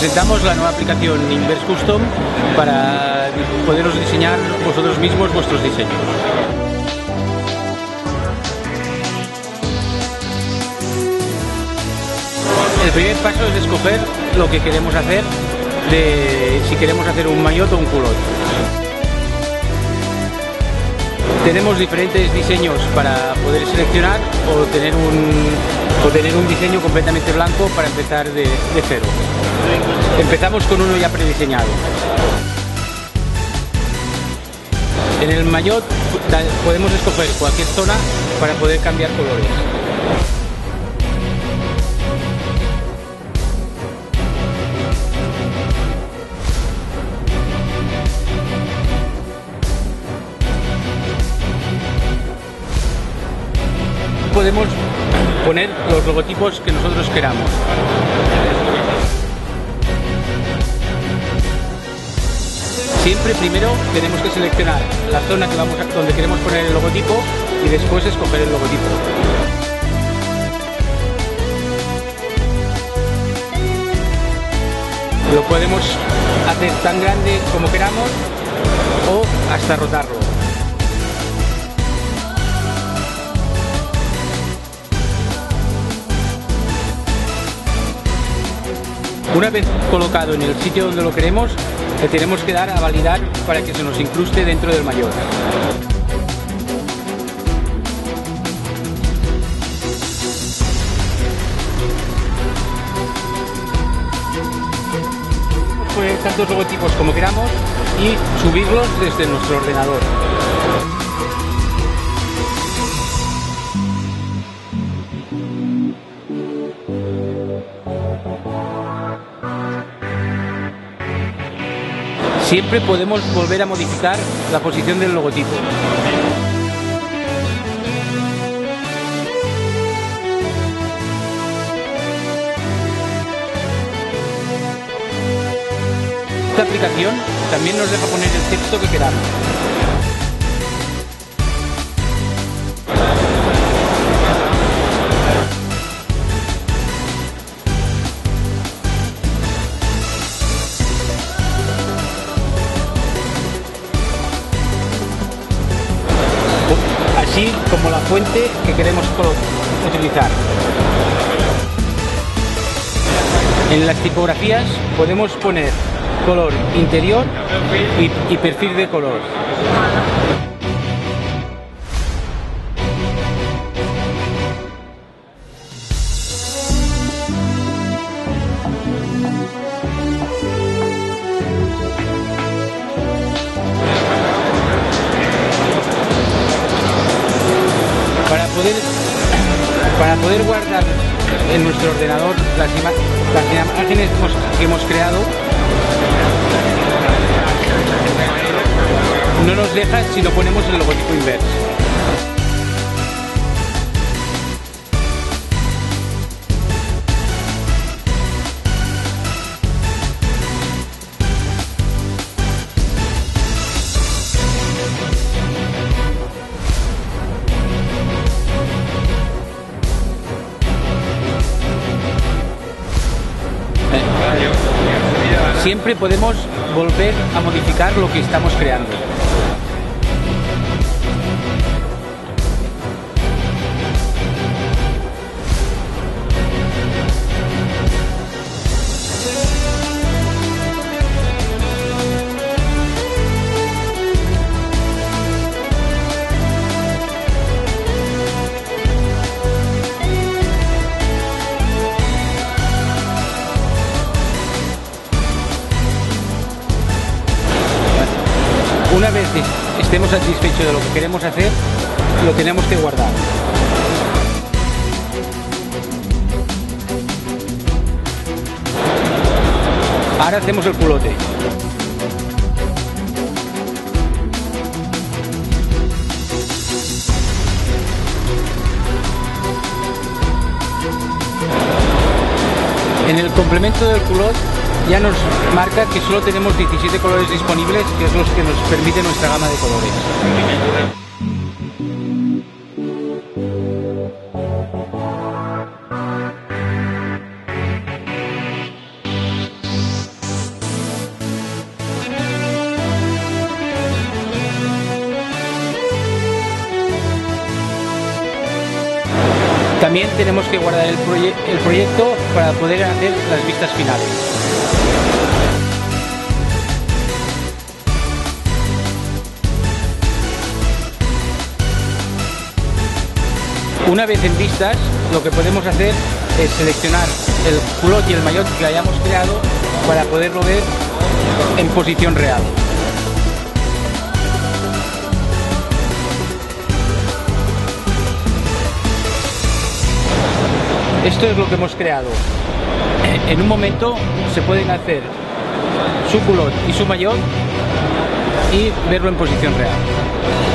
presentamos la nueva aplicación Inverse Custom para poderos diseñar vosotros mismos vuestros diseños. El primer paso es escoger lo que queremos hacer, si queremos hacer un maillot o un culot. Tenemos diferentes diseños para poder seleccionar o tener un diseño completamente blanco para empezar de cero. Empezamos con uno ya prediseñado. En el maillot podemos escoger cualquier zona para poder cambiar colores. Podemos poner los logotipos que nosotros queramos. Siempre primero tenemos que seleccionar la zona donde queremos poner el logotipo y después escoger el logotipo. Lo podemos hacer tan grande como queramos o hasta rotarlo. Una vez colocado en el sitio donde lo queremos, le tenemos que dar a validar para que se nos incruste dentro del maillot. Podemos poner tantos logotipos como queramos y subirlos desde nuestro ordenador. Siempre podemos volver a modificar la posición del logotipo. Esta aplicación también nos deja poner el texto que queramos. Así como la fuente que queremos utilizar. En las tipografías podemos poner color interior y perfil de color. Para poder guardar en nuestro ordenador las imágenes que hemos creado, no nos deja si no ponemos el logotipo Inverse. Siempre podemos volver a modificar lo que estamos creando. Una vez estemos satisfechos de lo que queremos hacer, lo tenemos que guardar. Ahora hacemos el culote. En el complemento del culot ya nos marca que solo tenemos 17 colores disponibles, que es los que nos permite nuestra gama de colores. También tenemos que guardar el proyecto para poder hacer las vistas finales. Una vez en vistas, lo que podemos hacer es seleccionar el culot y el maillot que hayamos creado para poderlo ver en posición real. Esto es lo que hemos creado. En un momento se pueden hacer su culot y su maillot y verlo en posición real.